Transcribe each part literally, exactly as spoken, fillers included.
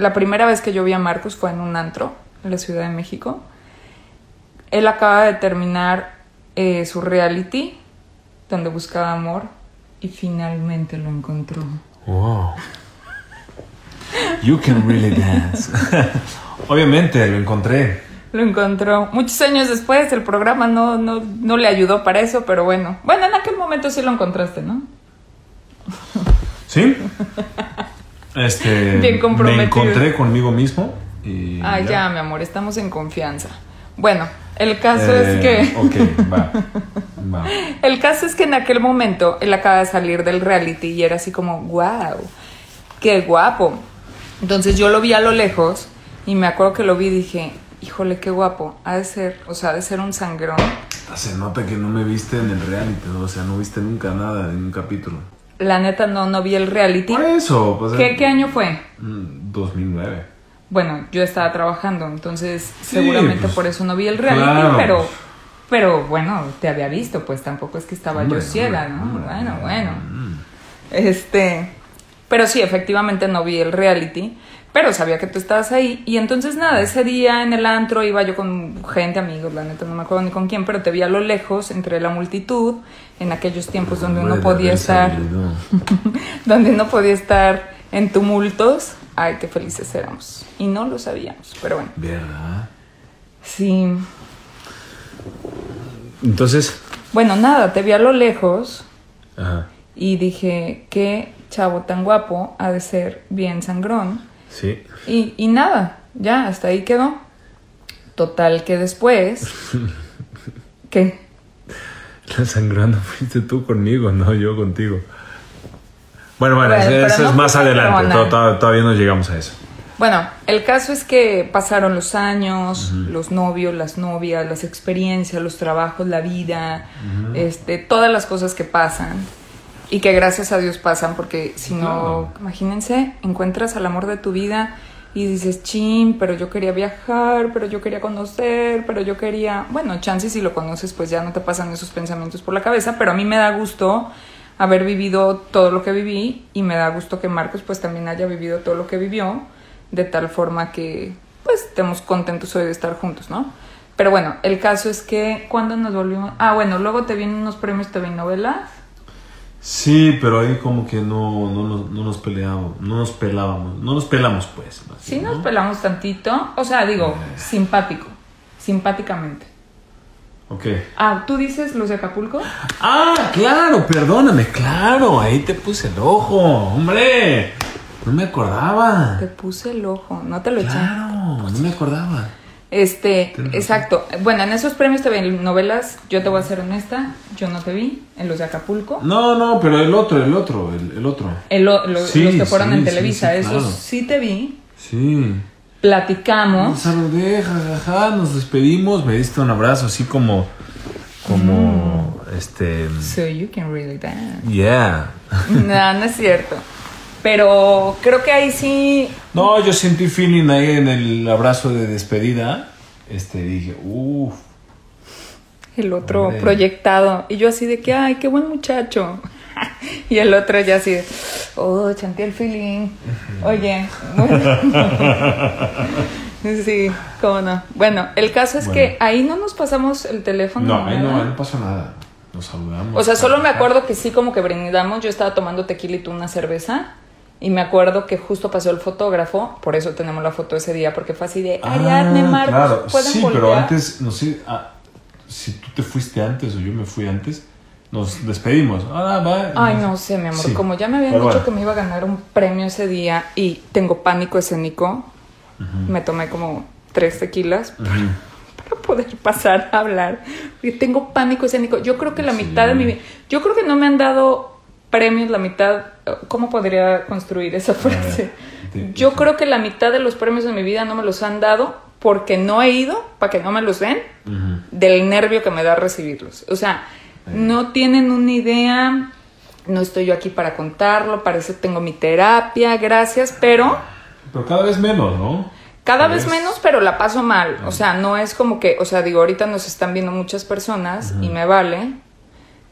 la primera vez que yo vi a Marcos fue en un antro en la Ciudad de México. Él acaba de terminar eh, su reality, donde buscaba amor, y finalmente lo encontró. Wow. You can really dance. Obviamente, lo encontré. Lo encontró. Muchos años después, el programa no, no, no le ayudó para eso, pero bueno. Bueno, en aquel momento sí lo encontraste, ¿no? ¿Sí? Este, Bien comprometido. Me encontré conmigo mismo y... Ay, ya. ya, mi amor, estamos en confianza. Bueno, el caso eh, es que... Ok, va, va. El caso es que en aquel momento él acaba de salir del reality y era así como, wow, qué guapo. Entonces yo lo vi a lo lejos y me acuerdo que lo vi y dije, híjole, qué guapo, ha de ser, o sea, ha de ser un sangrón. Se nota que no me viste en el reality, ¿no? O sea, no viste nunca nada en un capítulo. La neta no, no vi el reality. Por eso. Pues, ¿Qué, ¿Qué año fue? dos mil nueve. Bueno, yo estaba trabajando, entonces sí, seguramente pues, por eso no vi el reality, claro. pero, pero bueno, te había visto, pues tampoco es que estaba hombre, yo ciega, hombre, ¿no? hombre, bueno, hombre, bueno. hombre. Este, pero sí, efectivamente no vi el reality, pero sabía que tú estabas ahí. Y entonces nada, ese día en el antro iba yo con gente, amigos, la neta no me acuerdo ni con quién, pero te vi a lo lejos entre la multitud, en aquellos tiempos donde uno podía estar, donde uno podía estar en tumultos. Ay, qué felices éramos. Y no lo sabíamos, pero bueno. ¿Verdad? Sí. Entonces... Bueno, nada, te vi a lo lejos. Ajá. Y dije, qué chavo tan guapo, ha de ser bien sangrón. Sí. Y, y nada, ya, hasta ahí quedó. Total que después... ¿Qué? La sangrando fuiste tú conmigo, no yo contigo. Bueno, bueno, Bueno, eso, eso no es más adelante, no, todavía, todavía no llegamos a eso. Bueno, el caso es que pasaron los años, Uh-huh. los novios, las novias, las experiencias, los trabajos, la vida, Uh-huh. este, todas las cosas que pasan y que gracias a Dios pasan, porque si no, Claro. imagínense, encuentras al amor de tu vida y dices, chin, pero yo quería viajar, pero yo quería conocer, pero yo quería... Bueno, chance si lo conoces, pues ya no te pasan esos pensamientos por la cabeza, pero a mí me da gusto haber vivido todo lo que viví y me da gusto que Marcos pues también haya vivido todo lo que vivió, de tal forma que pues estemos contentos hoy de estar juntos, ¿no? Pero bueno, el caso es que cuando nos volvimos... Ah, bueno, luego te vienen unos premios T V y novelas. Sí, pero ahí como que no, no, nos, no nos peleamos, no nos pelábamos, no nos pelamos pues. Así, Sí, ¿no? nos pelamos tantito, o sea, digo, Eh. simpático, simpáticamente. Ok. Ah, ¿tú dices los de Acapulco? Ah, claro, perdóname, claro, ahí te puse el ojo, hombre, no me acordaba. Te puse el ojo, no te lo eché. Claro, no me acordaba. Este, Tienes exacto. Bueno, en esos premios T V y novelas, yo te voy a ser honesta, yo no te vi en los de Acapulco. No, no, pero el otro, el otro, el, el otro. El, lo, lo, Sí, los que fueron sí, en Televisa, sí, sí, esos claro. sí te vi. Sí. Platicamos. Nos saludé, jajaja, nos despedimos, me diste un abrazo así como, como, mm. este... So you can really dance. Yeah. No, no es cierto. Pero creo que ahí sí... No, yo sentí feeling ahí en el abrazo de despedida. Este, dije, uff. El otro Hombre. proyectado. Y yo así de que, ay, qué buen muchacho. Y el otro ya así de, oh, chanté el feeling. Oye, bueno. Sí, cómo no. Bueno, el caso es Bueno. que ahí no nos pasamos el teléfono. No, ahí no, nada. ahí no pasó nada. Nos saludamos. O sea, solo me acuerdo que sí como que brindamos. Yo estaba tomando tequila y tú una cerveza. Y me acuerdo que justo pasó el fotógrafo. Por eso tenemos la foto ese día. Porque fue así de, Ariadne, Marcos, claro. ¿pueden Sí, voltear? pero antes, no sé, ah, si tú te fuiste antes o yo me fui antes, nos despedimos. Ah, va. Ay, no sé, mi amor. Sí. Como ya me habían Pero dicho bueno. que me iba a ganar un premio ese día y tengo pánico escénico, Ujú. me tomé como tres tequilas Ujú. para poder pasar a hablar. Porque tengo pánico escénico. Yo creo que la Sí. mitad de mi vida... Yo creo que no me han dado premios la mitad... ¿Cómo podría construir esa frase? te- Yo te- creo que la mitad de los premios de mi vida no me los han dado porque no he ido para que no me los den Ujú. del nervio que me da recibirlos. O sea, no tienen una idea, no estoy yo aquí para contarlo, para eso tengo mi terapia, gracias, pero Pero cada vez menos, ¿no? cada Tal vez vez. menos, pero la paso mal. O sea, no es como que, o sea, digo, ahorita nos están viendo muchas personas Ujú. y me vale,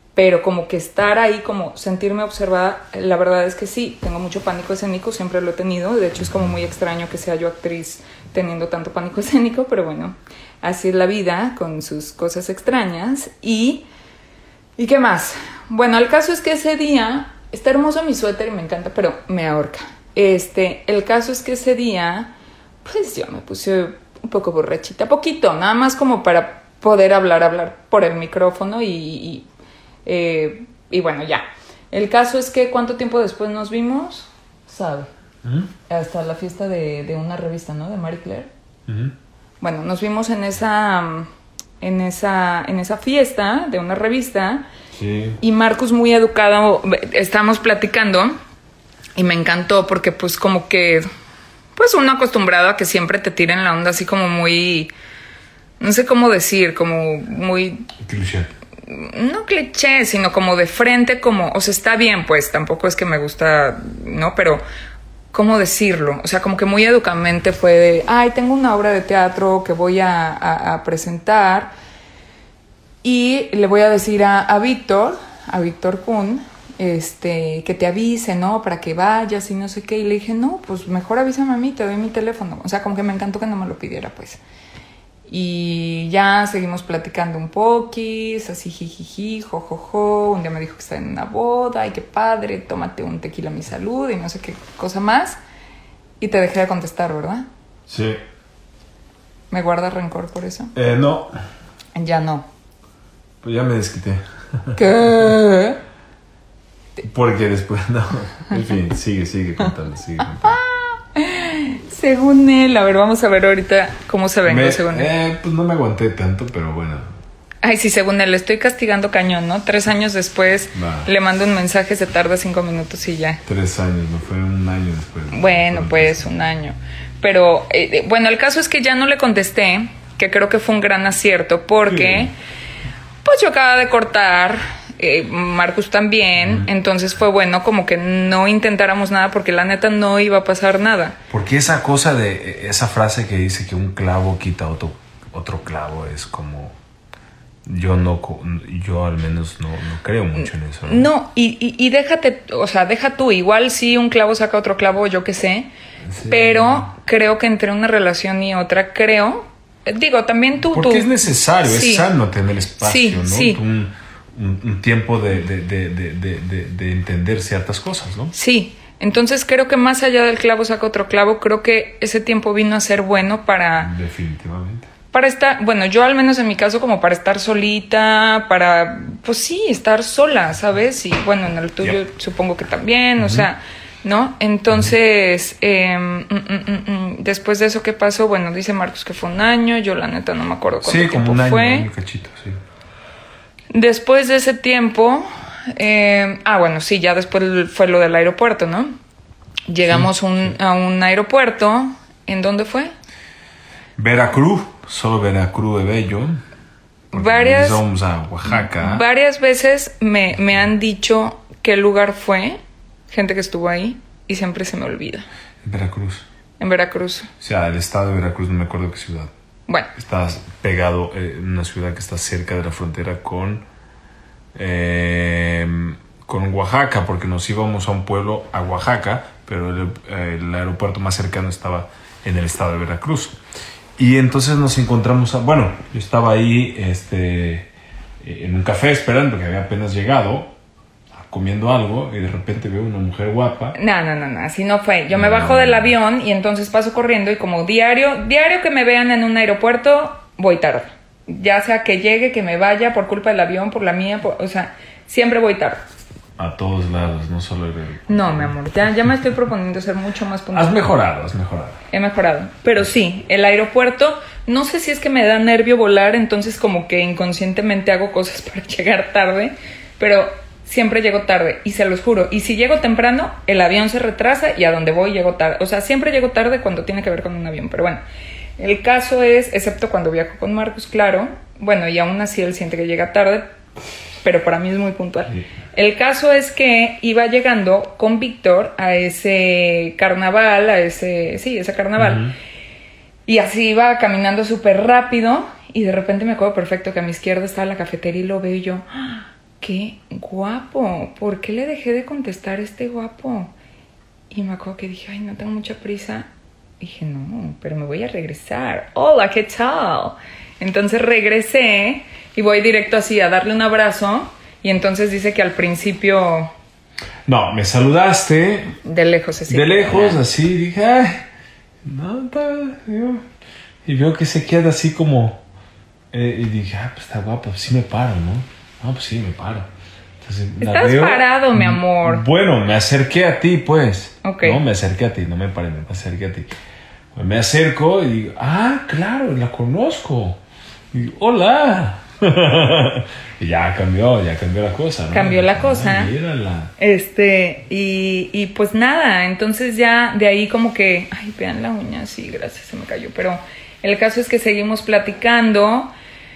pero como que estar ahí, como sentirme observada, la verdad es que sí, tengo mucho pánico escénico, siempre lo he tenido, de hecho es como muy extraño que sea yo actriz teniendo tanto pánico escénico, pero bueno, así es la vida con sus cosas extrañas. Y, ¿y qué más? Bueno, el caso es que ese día, está hermoso mi suéter y me encanta, pero me ahorca. Este, el caso es que ese día, pues yo me puse un poco borrachita, poquito, nada más como para poder hablar, hablar por el micrófono y... y Eh, y bueno, ya. El caso es que ¿cuánto tiempo después nos vimos? ¿Sabe? ¿Mm? Hasta la fiesta de, de una revista, ¿no? De Marie Claire. ¿Mm? Bueno, nos vimos en esa, en esa, en esa fiesta de una revista. Sí. Y Marcus, muy educado, estábamos platicando y me encantó porque pues como que, pues uno acostumbrado a que siempre te tiren la onda así como muy, no sé cómo decir, como muy... Cliché. No cliché, sino como de frente, como, o sea, está bien, pues, tampoco es que me gusta, ¿no? Pero, ¿cómo decirlo? O sea, como que muy educadamente fue de, ay, tengo una obra de teatro que voy a, a, a presentar y le voy a decir a, a Víctor, a Víctor Kun, este, que te avise, ¿no? Para que vayas y no sé qué. Y le dije, no, pues mejor avísame a mí, te doy mi teléfono. O sea, como que me encantó que no me lo pidiera, pues. Y ya seguimos platicando un poquis, así jijiji, jojojo. Un día me dijo que está en una boda, ay, qué padre, tómate un tequila a mi salud y no sé qué cosa más. Y te dejé de contestar, ¿verdad? Sí. ¿Me guardas rencor por eso? Eh, no. Ya no. Pues ya me desquité. ¿Qué? Porque después, no. En fin, sigue, sigue contando, sigue contando. Según él, a ver, vamos a ver ahorita cómo se venga, Me, según él. eh, pues no me aguanté tanto, pero bueno. Ay, sí, según él, le estoy castigando cañón, ¿no? Tres años después Va. le mando un mensaje, se tarda cinco minutos y ya. Tres años, no fue un año después. ¿No? Bueno, Fueron pues tres. un año. Pero, eh, bueno, el caso es que ya no le contesté, que creo que fue un gran acierto, porque Sí. pues yo acababa de cortar, eh, Marcus también, Ujú. entonces fue bueno como que no intentáramos nada, porque la neta no iba a pasar nada. Porque esa cosa de esa frase que dice que un clavo quita otro, otro clavo es como yo no co- yo al menos no, no creo mucho en eso. No, y, y, y déjate, o sea, deja tú, igual si un clavo saca otro clavo, yo qué sé, Sí. pero creo que entre una relación y otra, creo, eh, digo, también tú... Porque tú es necesario, Sí. es sano tener espacio, Sí, ¿no? sí. Un, un, un tiempo de, de, de, de, de, de, de entender ciertas cosas, ¿no? Sí, entonces creo que más allá del clavo saca otro clavo, creo que ese tiempo vino a ser bueno para... Definitivamente. Para estar, bueno, yo al menos en mi caso como para estar solita, para, pues sí, estar sola, ¿sabes? Y bueno, en el tuyo Yep. supongo que también, Uh-huh. o sea, ¿no? Entonces, eh, mm, mm, mm, mm, después de eso, ¿qué pasó? Bueno, dice Marcos que fue un año, yo la neta no me acuerdo cuánto Sí, tiempo como un año, fue. año cachito, sí. Después de ese tiempo, eh, ah, bueno, sí, ya después fue lo del aeropuerto, ¿no? Llegamos Sí, un, sí. a un aeropuerto, ¿en dónde fue? Veracruz, solo Veracruz de Bello. Porque Varias- Vamos a Oaxaca. Varias veces me, me han dicho qué lugar fue, gente que estuvo ahí, y siempre se me olvida. Veracruz. En Veracruz. O sea, el estado de Veracruz, no me acuerdo qué ciudad. Bueno, Está pegado eh, en una ciudad que está cerca de la frontera con, eh, con Oaxaca, porque nos íbamos a un pueblo, a Oaxaca, pero el, el aeropuerto más cercano estaba en el estado de Veracruz. Y entonces nos encontramos, a, bueno, yo estaba ahí este, en un café esperando, que había apenas llegado, comiendo algo, y de repente veo una mujer guapa. no, no, no, no, así no fue. Yo me No. bajo del avión y entonces paso corriendo y como diario, diario que me vean en un aeropuerto, voy tarde. Ya sea que llegue, que me vaya por culpa del avión, por la mía, por- o sea, siempre voy tarde. A todos lados, no solo el aeropuerto. No, mi amor, ya, ya me estoy proponiendo ser mucho más puntual. Has mejorado, has mejorado. He mejorado. Pero sí, el aeropuerto, no sé si es que me da nervio volar, entonces como que inconscientemente hago cosas para llegar tarde, pero siempre llego tarde, y se los juro. Y si llego temprano, el avión se retrasa y a donde voy llego tarde. O sea, siempre llego tarde cuando tiene que ver con un avión. Pero bueno, el caso es, excepto cuando viajo con Marcos, claro, bueno, y aún así él siente que llega tarde, pero para mí es muy puntual. Sí. El caso es que iba llegando con Víctor a ese carnaval, a ese, sí, ese carnaval. Ujú. Y así iba caminando súper rápido y de repente me acuerdo perfecto que a mi izquierda estaba la cafetería y lo veo y yo, ¡ah! qué guapo, ¿por qué le dejé de contestar a este guapo? Y me acuerdo que dije, ay, no tengo mucha prisa. Dije, no, pero me voy a regresar. Hola, ¿qué tal? Entonces regresé y voy directo así a darle un abrazo. Y entonces dice que al principio... No, me saludaste. De lejos, así. De lejos, así. Dije, ay, no, está... Y veo que se queda así como... Eh, y dije, ah, pues está guapo, sí me paro, ¿no? No, pues sí, me paro. Entonces, Estás veo, parado, mi amor. Bueno, me acerqué a ti, pues. Ok. No, me acerqué a ti, no me paré, me acerqué a ti. Me acerco y digo, ah, claro, la conozco. Y digo, hola. Y ya cambió, ya cambió la cosa, ¿no? Cambió la cosa. Ah, mírala. Este, y, y pues nada, entonces ya de ahí como que, ay, vean la uña, sí, gracias, se me cayó. Pero el caso es que seguimos platicando.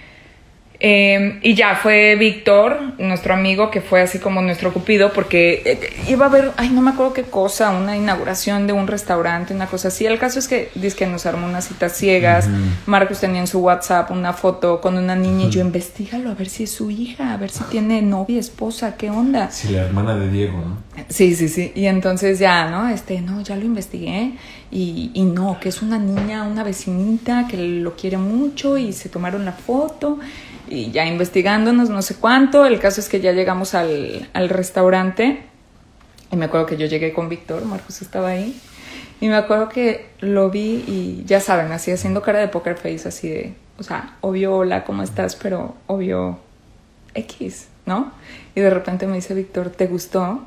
Eh, y ya fue Víctor, nuestro amigo, que fue así como nuestro cupido, porque eh, iba a haber, ay, no me acuerdo qué cosa, una inauguración de un restaurante, una cosa así. El caso es que dice que nos armó unas citas ciegas. Uh-huh. Marcos tenía en su WhatsApp una foto con una niña, uh-huh. y yo, investígalo a ver si es su hija, a ver si tiene novia, esposa, qué onda. Sí, la hermana de Diego, ¿no? Sí, sí, sí. Y entonces ya, ¿no? Este, no, ya lo investigué. Y, y no, que es una niña, una vecinita que lo quiere mucho y se tomaron la foto. Y ya investigándonos no sé cuánto, el caso es que ya llegamos al, al restaurante y me acuerdo que yo llegué con Víctor, Marcos estaba ahí, y me acuerdo que lo vi y ya saben, así haciendo cara de poker face, así de, o sea, obvio hola, ¿cómo estás? Pero obvio X, ¿no? Y de repente me dice Víctor, ¿te gustó?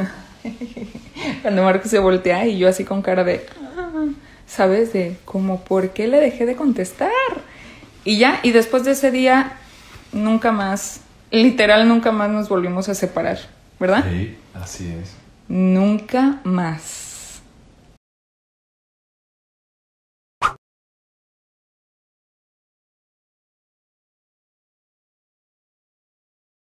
Cuando Marcos se voltea y yo así con cara de, ah, ¿sabes? De como, ¿por qué le dejé de contestar? Y ya, y después de ese día, nunca más, literal nunca más nos volvimos a separar, ¿verdad? Sí, así es. Nunca más.